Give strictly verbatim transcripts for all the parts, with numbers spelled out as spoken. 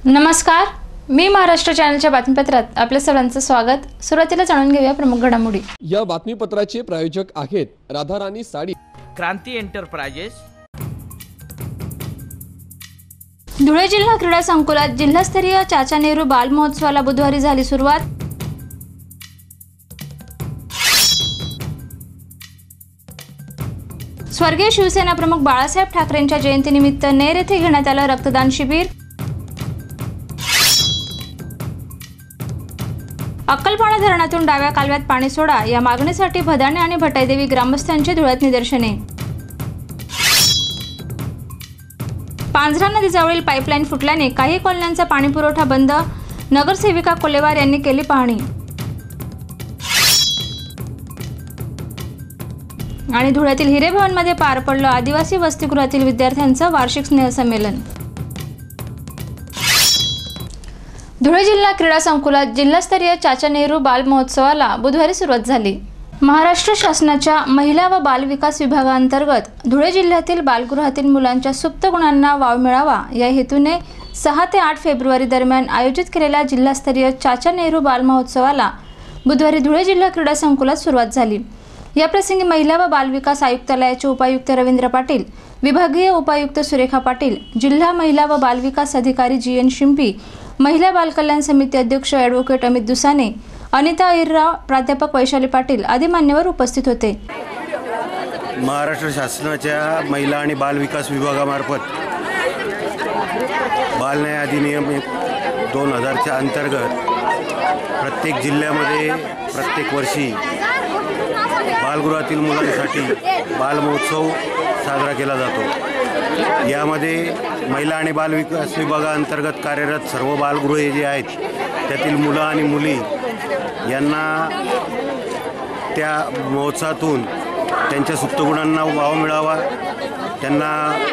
नमस्कार, मी महाराष्ट्र चॅनलच्या बातमीपत्रात आपल्या सर्वांचं स्वागत। सुरुवातीला जाणून घेऊया प्रमुख घडामोडी। या बातमीपत्राचे प्रायोजक आहेत राधाराणी साडी, क्रांती एंटरप्राइजेस। धुळे जिल्हा क्रीडा संकुलात जिल्हास्तरीय चाचा नेहरू बाल महोत्सवाला बुधवारी झाली सुरुवात। स्वर्गीय शिवसेना प्रमुख बाळासाहेब ठाकरेंच्या जयंतीनिमित्त नेर येथे घेण्यात आलं रक्तदान शिबिर। अक्कलपाडा धरणातून डाव्या कालव्यात पाणी सोडा या मागणीसाठी भदाणे आणि भटाईदेवी ग्रामस्थांची धुळ्यात निदर्शने। पांझरा नदीजवळील पाईपलाईन फुटल्याने काही कॉलन्यांचा पाणीपुरवठा बंद, नगरसेविका कोलेवार यांनी केली पाहणी। आणि धुळ्यातील हिरेभवनमध्ये पार पडलं आदिवासी वसतिगृहातील विद्यार्थ्यांचं वार्षिक स्नेहसंमेलन। धुळे जिल्हा क्रीडा संकुलात जिल्हास्तरीय चाचा नेहरू बाल महोत्सवाला बुधवारी सुरुवात झाली। महाराष्ट्र शासनाच्या महिला व बाल विकास विभागांतर्गत धुळे जिल्ह्यातील बालगृहातील मुलांच्या सुप्त गुणांना वाव मिळावा या हेतूने सहा ते आठ फेब्रुवारी दरम्यान आयोजित केलेल्या जिल्हास्तरीय चाचा नेहरू बाल महोत्सवाला बुधवारी धुळे जिल्हा क्रीडा संकुलात सुरुवात झाली। या प्रसंगी महिला व बाल विकास आयुक्तालयाचे उपायुक्त रवींद्र पाटील, विभागीय उपायुक्त सुरेखा पाटील, जिल्हा महिला व बाल विकास अधिकारी जी एन शिंपी, महिला बाल कल्याण समिती अध्यक्ष ॲडव्होकेट अमित दुसाने, अनिता अहिरराव, प्राध्यापक वैशाली पाटील आदी मान्यवर उपस्थित होते। महाराष्ट्र शासनाच्या महिला आणि बाल विकास विभागामार्फत बाल न्याय अधिनियम दोन हजारच्या अंतर्गत प्रत्येक जिल्ह्यामध्ये प्रत्येक वर्षी बालगृहातील मुलांसाठी बाल महोत्सव साजरा केला जातो। यामध्ये महिला आणि बाल विकास विभागाअंतर्गत कार्यरत सर्व बालगृहे जे आहेत त्यातील मुलं आणि मुली यांना त्या महोत्सवातून त्यांच्या सुप्त गुणांना वाव मिळावा, त्यांना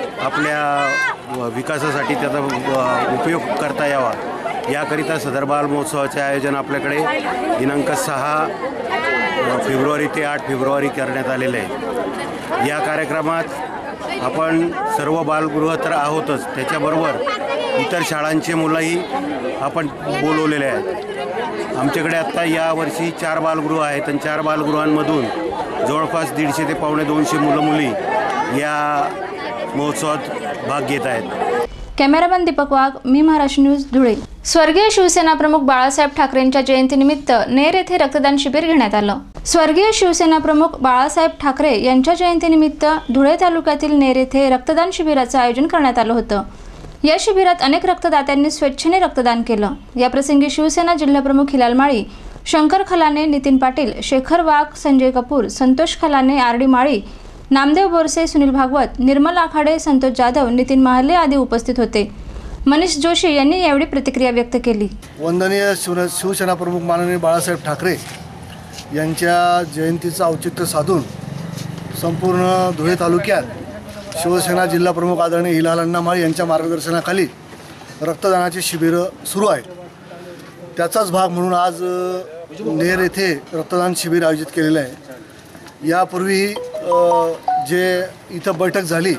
आपल्या विकासासाठी त्याचा उपयोग करता यावा याकरिता सदर बाल महोत्सवाचे आयोजन आपल्याकडे दिनांक सहा फेब्रुवारी ते आठ फेब्रुवारी करण्यात आलेले आहे। या कार्यक्रमात आपण सर्व बालगृह तर आहोतच, त्याच्याबरोबर इतर शाळांचे मुलंही आपण बोलवलेले आहेत। आमच्याकडे आत्ता यावर्षी चार बालगृह आहेत आणि चार बालगृहांमधून जवळपास दीडशे ते पावणे दोनशे मुलं मुली या महोत्सवात भाग घेत आहेत। कॅमेरामॅन दीपक वाघ, मी महाराष्ट्र न्यूज, धुळे। स्वर्गीय शिवसेना प्रमुख बाळासाहेब ठाकरेंच्या जयंतीनिमित्त नेर येथे रक्तदान शिबिर घेण्यात आलं। स्वर्गीय शिवसेना प्रमुख बाळासाहेब ठाकरे यांच्या जयंतीनिमित्त धुळे तालुक्यातील नेर येथे रक्तदान शिबिराचं आयोजन करण्यात आलं होतं। या शिबिरात अनेक रक्तदात्यांनी स्वेच्छेने रक्तदान केलं। या प्रसंगी शिवसेना जिल्हाप्रमुख हिलाल माळी, शंकर खलाने, नितीन पाटील, शेखर वाघ, संजय कपूर, संतोष खलाने, आर डी माळी, नामदेव बोरसे, सुनील भागवत, निर्मल आखाडे, संतोष जाधव, नितीन महाले आदी उपस्थित होते। मनीष जोशी यांनी यावेळी प्रतिक्रिया व्यक्त केली। वंदनीय शिव शिवसेना प्रमुख माननीय बाळासाहेब ठाकरे यांच्या जयंतीचं औचित्य साधून संपूर्ण धुळे तालुक्यात शिवसेना जिल्हा प्रमुख आदरणीय हिलाल अण्णा माळी यांच्या मार्गदर्शनाखाली रक्तदानाचे शिबिर सुरू आहे। त्याचाच भाग म्हणून आज नेर येथे रक्तदान शिबिर आयोजित केलेलं आहे। यापूर्वी जे इथं बैठक झाली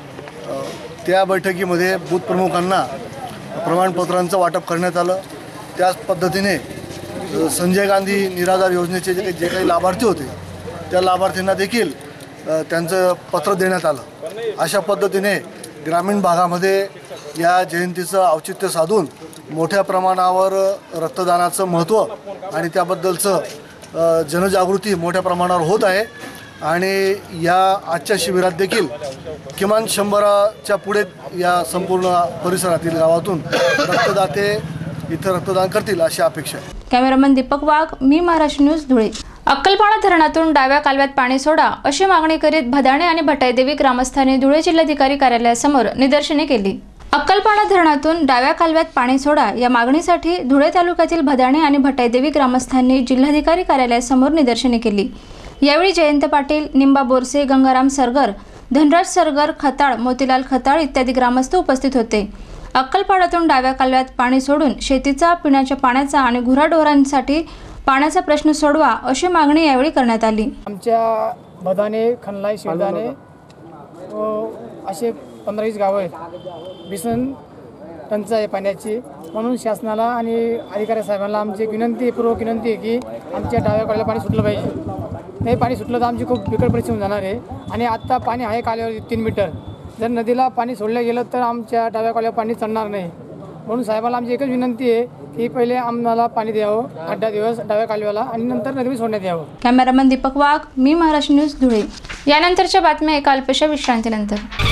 त्या बैठकीमध्ये बूथ प्रमुखांना प्रमाणपत्रांचं वाटप करण्यात आलं। त्याच पद्धतीने संजय गांधी निराधार योजनेचे जे जे काही लाभार्थी होते त्या लाभार्थींना देखील त्यांचं पत्र देण्यात आलं। अशा पद्धतीने ग्रामीण भागामध्ये या जयंतीचं औचित्य साधून मोठ्या प्रमाणावर रक्तदानाचं महत्त्व आणि त्याबद्दलचं जनजागृती मोठ्या प्रमाणावर होत आहे। आणि या आजच्या शिबिरात देखील किमान शंभराच्या पुढे या संपूर्ण परिसरातील गावातून रक्तदाते इथं रक्तदान करतील अशी अपेक्षा आहे। कॅमेरामॅन दीपक वाघ, मी महाराष्ट्र न्यूज, धुळे। अक्कलपाडा धरणातून डाव्या कालव्यात पाणी सोडा अशी मागणी करीत भदाणे आणि भटाईदेवी ग्रामस्थांनी धुळे जिल्हाधिकारी कार्यालयासमोर निदर्शने केली। अक्कलपाडा धरणातून डाव्या कालव्यात पाणी सोडा या मागणीसाठी धुळे तालुक्यातील भदाणे आणि भटाईदेवी ग्रामस्थांनी जिल्हाधिकारी कार्यालयासमोर निदर्शने केली। यावेळी जयंत पाटील, निंबा बोरसे, गंगाराम सरगर, धनराज सरगर, खताळ, मोतीलाल खताळ इत्यादी ग्रामस्थ उपस्थित होते। अक्कलपाड्यातून डाव्या कालव्यात पाणी सोडून शेतीचा, पिण्याच्या पाण्याचा आणि गुराढोरांसाठी पाण्याचा प्रश्न सोडवा अशी मागणी यावेळी करण्यात आली। आमच्या भदाणे, खनलाई, शिरदाणे असे पंधरा वीस गावं आहेत। बिसन टंचाई आहे पाण्याची. म्हणून शासनाला आणि अधिकारी साहेबांना आमची एक विनंती पूर्वक विनंती आहे की आमच्या डाव्या कडेला पाणी सुटलं पाहिजे. नाही पाणी सुटलं तर आमची खूप बिकट परिस्थिती होऊन जाणार आहे. आणि आत्ता पाणी आहे काल्यावर तीन मीटर. जर नदीला पाणी सोडलं गेलं तर आमच्या डाव्या कडेला पाणी चढणार नाही. म्हणून साहेबाला आमची एकच विनंती आहे की पहिले आम्हाला पाणी द्यावं आठ दहा दिवस डाव्या कालव्याला आणि नंतर नदी सोडण्यात यावं. कॅमेरामन दीपक वाघ, मी महाराष्ट्र न्यूज धुळे. यानंतरच्या बातम्या एका अल्पशा विश्रांतीनंतर.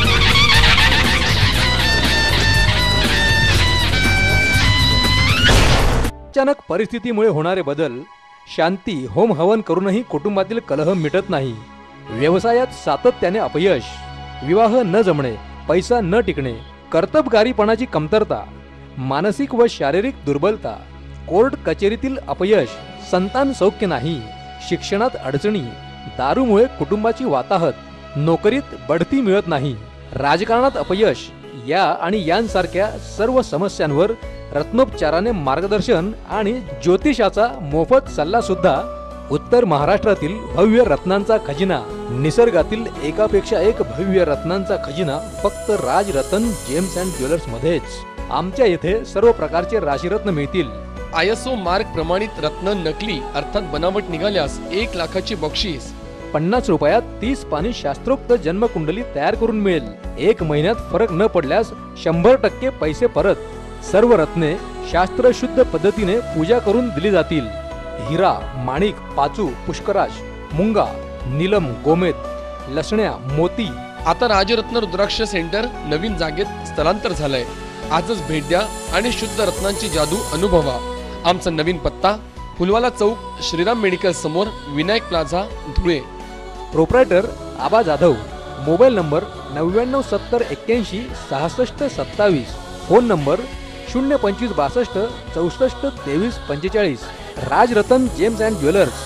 अचानक परिस्थितीमुळे होणारे बदल, शांती होम हवन करूनही कुटुंबातील कलह मिटत नाही. व्यवसायात सातत्याने अपयश, विवाह न जमणे, पैसा न टिकणे, कर्तबगारीपणाची कमतरता, मानसिक व शारीरिक दुर्बलता, कोर्ट कचेरीतील अपयश, संतान सौख्य नाही, शिक्षणात अडचणी, दारूमुळे कुटुंबाची वाताहत, नोकरीत बढती मिळत नाही, राजकारणात अपयश, या आणि यांसारख्या सर्व समस्यांवर रत्नोपचाराने मार्गदर्शन आणि ज्योतिषाचा मोफत सल्ला सुद्धा. उत्तर महाराष्ट्रातील भव्य रत्नांचा खजिना, निसर्गातील एकापेक्षा एक भव्य रत्नांचा खजिना फक्त राजरत्न जेम्स अँड ज्वेलर्स मध्येच. आमच्या येथे सर्व प्रकारचे राशीरत्न मिळतील. आय एस ओ मार्क प्रमाणित रत्न नकली अर्थात बनावट निघाल्यास एक लाखाची बक्षीस. पन्नास रुपयात तीस पानी शास्त्रोक्त जन्मकुंडली तयार करून मिळेल. एक महिन्यात फरक न पडल्यास शंभर टक्के पैसे परत. सर्व रत्ने शास्त्रशुद्ध पद्धतीने पूजा करून दिली जातील. हिरा, माणिक, पाचू, पुष्कराज, मुंगा, नीलम, गोमेद, लसण्या, मोती. आता राजरत्न रुद्राक्ष सेंटर नवीन जागेत स्थलांतर झालंय. आजच भेट द्या आणि शुद्ध रत्नांची जादू अनुभवा. आमचा नवीन पत्ता फुलवाला चौक, श्रीराम मेडिकल समोर, Vinayak plaza, Dhule. Proprietor Aba Jadhav. Mobile number नव्याण्णव सत्तर एक्क्याऐंशी सहासष्ट सत्तावीस. फोन नंबर शून्य पंचवीस बासष्ट चौसष्ट तेवीस पंचेचाळीस. Rajratna gems and jewellers.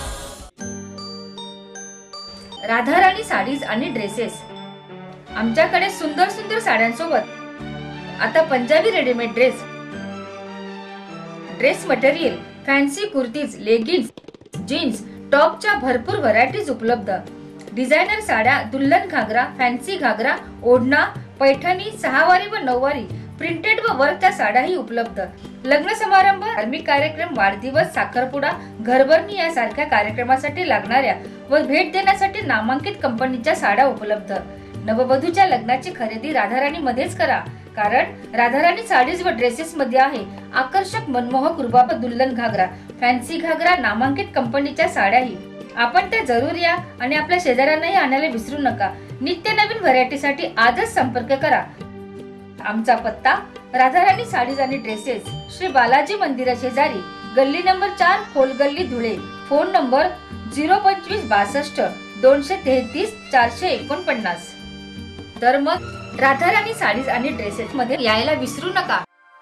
Radharani saris आणि ड्रेसेस. आमच्याकडे सुंदर सुंदर साड्यांसोबत आता Punjabi readymade dress, dress material, fancy kurtis, leggings, jeans, टॉपच्या भरपूर व्हरायटीज उपलब्ध. डिझायनर साड्या, दुल्हन घागरा, फॅन्सी घागरा, ओढणा, पैठणी, सहावारी व नऊवारी, प्रिंटेड व वर्कच्या साड्याही उपलब्ध. लग्न समारंभ, धार्मिक कार्यक्रम, वाढदिवस, साखरपुडा, घरभरणी यासारख्या कार्यक्रमासाठी लागणाऱ्या व भेट देण्यासाठी नामांकित कंपनीच्या साड्या उपलब्ध. नववधूच्या लग्नाची खरेदी राधाराणी मध्येच करा, कारण राधाराणी साडीज व ड्रेसेस मध्ये आहे आकर्षक मनमोहक रुबाब दुल्हन घागरा, फॅन्सी घागरा, नामांकित कंपनीच्या साड्याही. आपण त्या जरूर या आणि आपल्या शेजाऱ्यांनाही आणायला विसरू नका. नित्य नवीन व्हरायटीसाठी आजच संपर्क करा. आमचा पत्ता राधाराणी साडीज आणि ड्रेसेस, श्री बालाजी मंदिरा शेजारी, गल्ली नंबर चार, Kholgalli, Dhule. Phone number zero पंचवीस बासष्ट दोनशे तेहतीस चारशे एकोणपन्नास. तर मग राधाराणी साडीज आणि ड्रेसेस मध्ये यायला विसरू नका.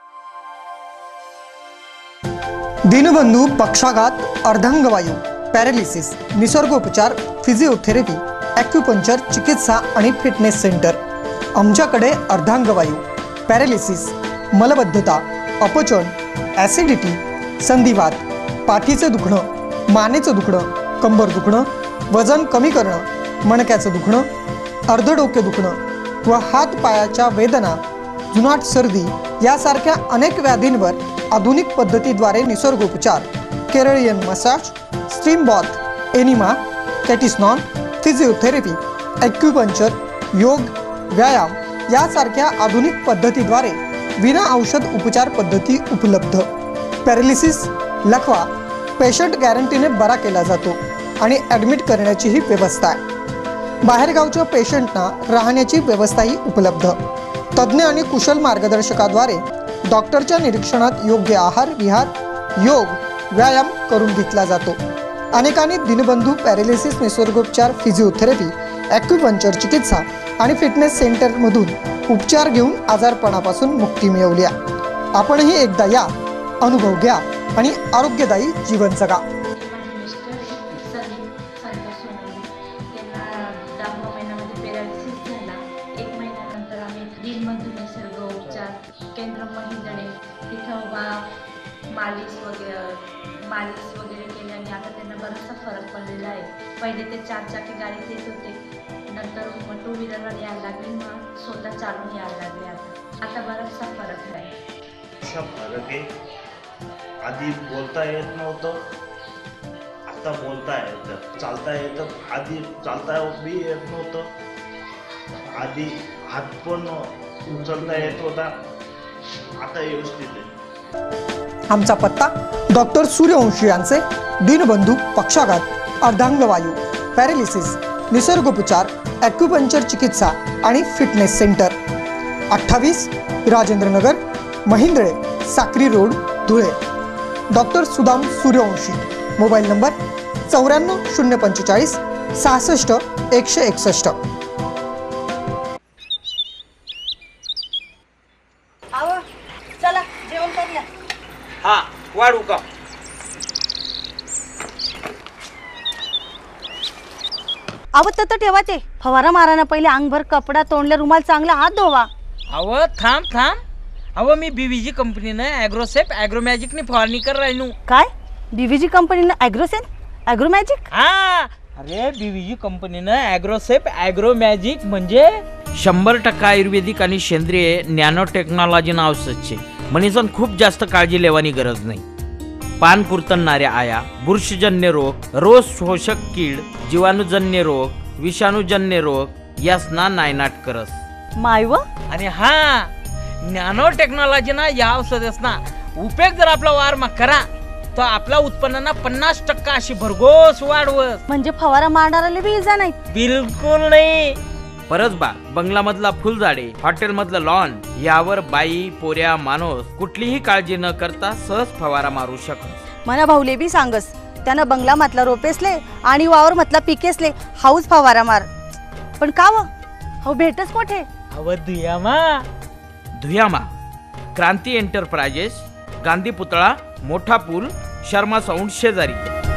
दीनबंधू पक्षाघात, अर्धांगवायू, पॅरालिसिस, निसर्गोपचार, फिजिओथेरपी, ॲक्युपंक्चर चिकित्सा आणि फिटनेस सेंटर. आमच्याकडे अर्धांगवायू, पॅरालिसिस, मलबद्धता, अपचन, ॲसिडिटी, संधिवात, पाठीचे दुखणं, मानेचं दुखणं, कंबर दुखणं, वजन कमी करणं, मणक्याचं दुखणं, अर्धडोके दुखणं व हात पायाच्या वेदना, जुनाट सर्दी यासारख्या अनेक व्याधींवर आधुनिक पद्धतीद्वारे निसर्गोपचार, Keralian massage, steam bath, enema, कॅटिस्नॉन, फिजिओथेरपी, ॲक्युपंक्चर, योग, व्यायाम यासारख्या आधुनिक पद्धतीद्वारे विना औषध उपचार पद्धती उपलब्ध. पॅरालिसिस, लकवा पेशंट गॅरंटीने बरा केला जातो आणि ॲडमिट करण्याचीही व्यवस्था आहे. बाहेरगावच्या पेशंटना राहण्याची व्यवस्थाही उपलब्ध. तज्ज्ञ आणि कुशल मार्गदर्शकाद्वारे डॉक्टरच्या निरीक्षणात योग्य आहार विहार, योग, व्यायाम करून घेतला जातो. अनेकांनी दीनबंधू पॅरालिसिस निसर्गोपचार, फिजिओथेरपी, ॲक्युपंक्चर चिकित्सा आणि फिटनेस सेंटरमधून उपचार घेऊन आजारपणापासून मुक्ती मिळवली. आपणही एकदा या, अनुभव घ्या आणि आरोग्यदायी जीवन जगा. केंद्र महिंदळे तिथं वा मालिश वगैरे मालिश वगैरे केल्याने आता त्यांना बराचसा फरक पडलेला आहे. पहिले ते चार चाकी गाडीत येत होते, नंतर मग टू व्हीलरवर यायला लागले, मग स्वतः चालून यायला लागले. आता आता बराचसा फरक आहे. असा फरक आहे. आधी बोलता येत नव्हतं, आता बोलता येतं. चालता येतं, आधी चालता बी येत नव्हतं. आधी हात पण उचलता येत होता, आता व्यवस्थित आहे. आमचा पत्ता डॉक्टर सूर्यवंशी यांचे दीनबंधू पक्षाघात, अर्धांगवायू, पॅरालिसिस, निसर्गोपचार, ॲक्युपंक्चर चिकित्सा आणि फिटनेस सेंटर, अठ्ठावीस Rajendranagar, Mahindre, Sakri road, Dhule. Doctor Sudam Suryavanshi. Mobile number चौऱ्याण्णव शून्य पंचेचाळीस सहासष्ट एकशे एकसष्ट. चला जेवण करूया. हा वाढू का? अहो तर ठेवा ते फवारा माराना पहिले अंगभर कपडा तोंडले रुमाल चांगला हात धुवा. अव थांब थांब. अव मी बीव्हीजी कंपनीनं ॲग्रोसेप ॲग्रोमॅजिकनी फवारणी कर राहिनू. काय बीव्हीजी कंपनीनं ॲग्रोसेन ॲग्रोमॅजिक? हा अरे बीव्हीजी कंपनीनं ॲग्रोसेप ॲग्रोमॅजिक म्हणजे शंभर टक्का आयुर्वेदिक आणि सेंद्रिय नॅनो टेक्नॉलॉजीनं औषध शे. म्हणीसन खूप जास्त काळजी लेवानी गरज नाही. पान कुरतणाऱ्या आया, बुरशीजन्य रोग, रोग शोषक कीड, जीवाणूजन्य रोग, विषाणूजन्य रोग यासना नायनाट करस. मायव आणि हा नॅनो टेक्नॉलॉजीना या औषधसना उपयोग जर आपला वारमा करा तर आपल्या उत्पन्नाना पन्नास टक्का अशी भरघोस वाढवस. म्हणजे फवारा मारणाऱ्याला बी इजा नाही? बिलकुल नाही. परसबाग, बंगलामधला फुलझाडे, हॉटेलमधलं लॉन यावर बाई, पोऱ्या, माणूस कुठलीही काळजी न करता सहज फवारा मारू शकत. मना भाऊले बी सांगस त्यानं बंगला म्हटला रोपेसले आणि वावर म्हटला पिकेसले हाऊस फवारा मार. पण का व हो भेटच कोठे? अव धुयामा. धुयामा क्रांती एंटरप्राइजेस, गांधी पुतळा, मोठा पूल, शर्मा साऊंड शेजारी.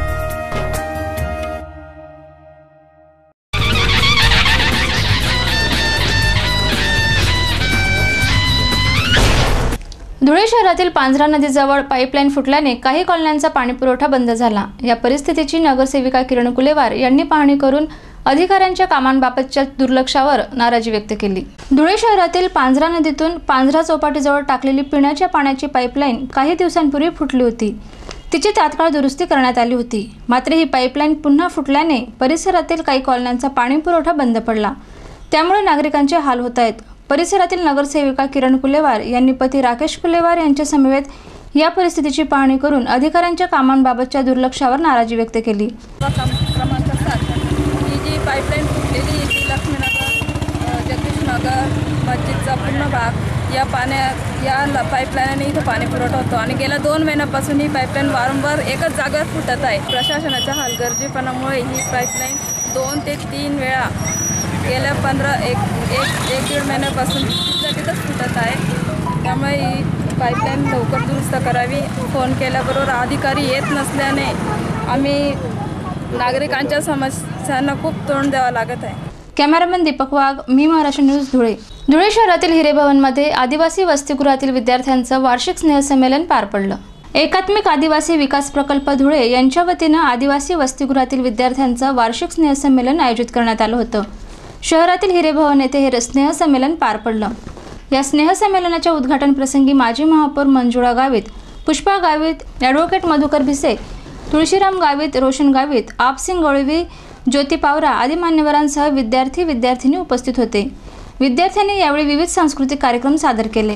धुळे शहरातील पांझरा नदीजवळ पाईपलाईन फुटल्याने काही कॉलन्यांचा पाणीपुरवठा बंद झाला. या परिस्थितीची नगरसेविका किरण कुलेवार यांनी पाहणी करून अधिकाऱ्यांच्या कामांबाबतच्या दुर्लक्षावर नाराजी व्यक्त केली. धुळे शहरातील पांझरा नदीतून पांझरा चौपाटीजवळ टाकलेली पिण्याच्या पाण्याची पाईपलाईन काही दिवसांपूर्वी फुटली होती. तिची तात्काळ दुरुस्ती करण्यात आली होती. मात्र ही पाईपलाईन पुन्हा फुटल्याने परिसरातील काही कॉलन्यांचा पाणीपुरवठा बंद पडला. त्यामुळे नागरिकांचे हाल होत आहेत. परिसरातील नगरसेविका किरण कुलेवार यांनी पती राकेश कुलेवार यांच्या समवेत या परिस्थितीची पाहणी करून अधिकाऱ्यांच्या कामांबाबतच्या दुर्लक्षावर नाराजी व्यक्त केली. क्रमांक सात ही जी पाईपलाईन फुटलेली ती लक्ष्मीनगर, जगदीशनगर, मस्जिदचा पूर्ण भाग या पाण्या या पाईपलाईनने इथं पाणी पुरवठा होतो आणि गेल्या दोन महिन्यापासून ही पाईपलाईन वारंवार एकच जागेवर फुटत आहे. प्रशासनाच्या हलगर्जीपणामुळे ही पाईपलाईन दोन ते तीन वेळा गेल्या पंधरा एक एक एक दीड महिन्यापासून तिथं तिथंच फुटत आहे. त्यामुळे ही पाईपलाईन लवकर दुरुस्त करावी. फोन केल्याबरोबर अधिकारी येत नसल्याने आम्ही नागरिकांच्या समस्यांना खूप तोंड द्यावं लागत आहे. कॅमेरामॅन दीपक वाघ, मी महाराष्ट्र न्यूज, धुळे. धुळे शहरातील हिरेभवनमध्ये आदिवासी वसतिगृहातील विद्यार्थ्यांचं वार्षिक स्नेहसंमेलन पार पडलं. एकात्मिक आदिवासी विकास प्रकल्प धुळे यांच्या वतीनं आदिवासी वसतिगृहातील विद्यार्थ्यांचं वार्षिक स्नेहसंमेलन आयोजित करण्यात आलं होतं. शहरातील हिरेभवन येथे हे स्नेहसंमेलन पार पडलं. या स्नेहसंमेलनाच्या उद्घाटन प्रसंगी माजी महापौर मंजुळा गावित, पुष्पा गावित, ॲडव्होकेट मधुकर भिसे, तुळशीराम गावित, रोशन गावित, आपसिंग गवळवी, ज्योती पावरा आदी मान्यवरांसह विद्यार्थी विद्यार्थिनी उपस्थित होते. विद्यार्थ्यांनी यावेळी विविध सांस्कृतिक कार्यक्रम सादर केले.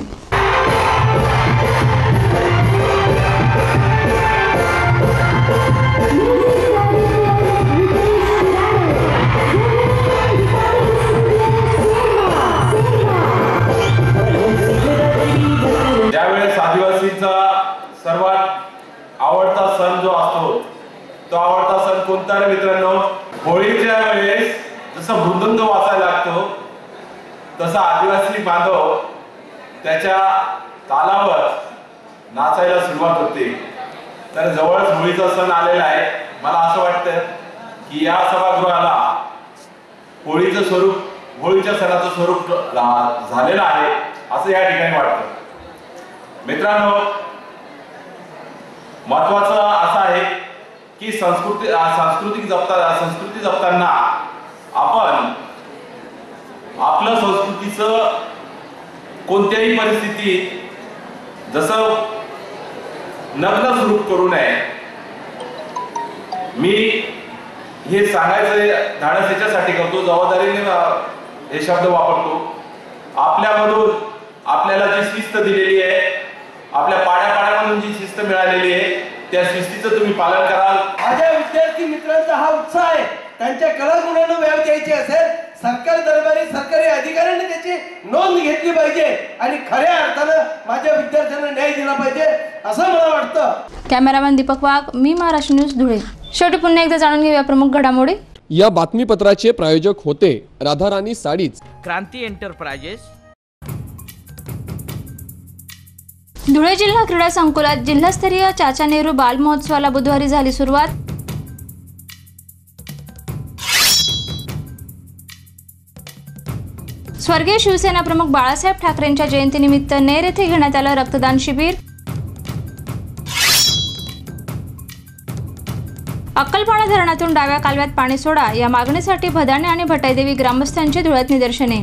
ज्यावेळेस आदिवासींचा सर्वात आवडता सण जो असतो तो आवडता सण कोणता रे मित्रांनो? होळीच्या वेळेस जसं मृदंग वाजायला लागतो तसा आदिवासी बांधव त्याच्या तालावर नाचायला सुरुवात होते. तर जवळच होळीचा सण आलेला आहे. मला असं वाटतं की या सभागृहाला होळीचं स्वरूप होळीच्या सणाचं स्वरूप झालेलं आहे असं या ठिकाणी वाटतं. मित्रांनो, महत्वाचं असं आहे की संस्कृती सांस्कृतिक जपता संस्कृती जपताना आपण आपलं संस्कृतीचं कोणत्याही परिस्थितीत जसं नग्न सुरू करू नये. मी हे सांगायचं धाडस याच्यासाठी करतो, जबाबदारीने हे शब्द वापरतो. आपल्यामधून आपल्याला जी शिस्त दिलेली आहे, आपल्या पाड्या पाड्यामधून जी शिस्त मिळालेली आहे, त्या शिस्तीचं तुम्ही पालन कराल. माझ्या विद्यार्थी मित्रांचा हा उत्साह आहे. त्यांच्या कलागुणांना व्याप द्यायची असेल, सरकारी दरबारी सरकारी अधिकाऱ्यांनी त्याची नोंद घेतली पाहिजे आणि खऱ्या अर्थानं माझ्या विद्यार्थ्यांना न्याय दिला पाहिजे असं मला वाटतं. कॅमेरामॅन दीपक वाघ, मी महाराष्ट्र न्यूज धुळे. शेवटी पुन्हा एकदा जाणून घेऊया प्रमुख घडामोडी. या बातमीपत्राचे प्रायोजक होते राधाराणी साडीज, क्रांती एंटरप्राइजेस. धुळे जिल्हा क्रीडा संकुलात जिल्हास्तरीय चाचा नेहरू बाल महोत्सवाला बुधवारी झाली सुरुवात. स्वर्गीय शिवसेना प्रमुख बाळासाहेब ठाकरेंच्या जयंतीनिमित्त नेर येथे घेण्यात आलं रक्तदान शिबिर. अक्कलपाडा धरणातून डाव्या कालव्यात पाणी सोडा या मागणीसाठी भदाणे आणि भटाईदेवी ग्रामस्थांची धुळ्यात निदर्शने.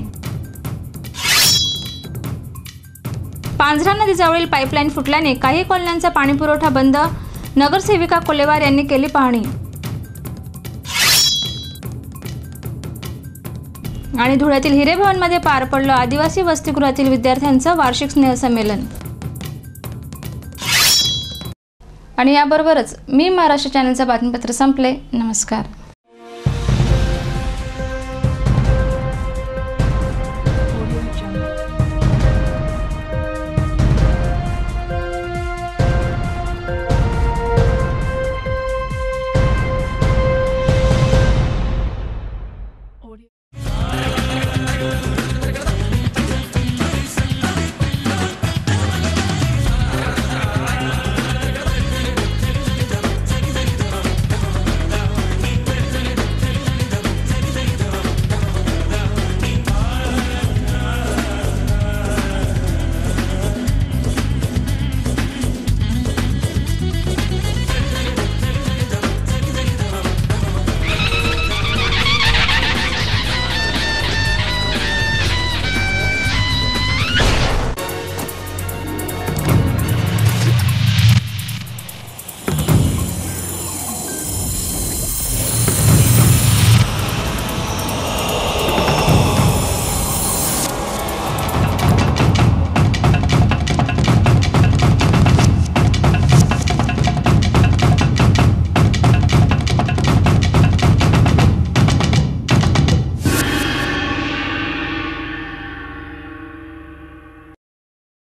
पांझरा नदीजवळील पाईपलाईन फुटल्याने काही कॉलन्यांचा पाणीपुरवठा बंद. नगरसेविका कोलेवार यांनी केली पाहणी. आणि धुळ्यातील हिरेभवनमध्ये पार पडलं आदिवासी वसतिगृहातील विद्यार्थ्यांचं वार्षिक स्नेहसंमेलन. आणि याबरोबरच मी महाराष्ट्र चॅनलचं बातमीपत्र संपले. नमस्कार.